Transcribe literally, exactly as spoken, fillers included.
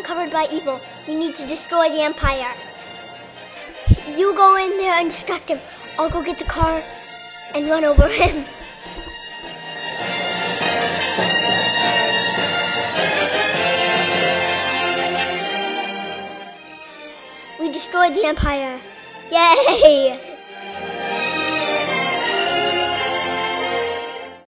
uncovered by evil. We need to destroy the Empire. You go in there and distract him. I'll go get the car and run over him. We destroyed the Empire. Yay!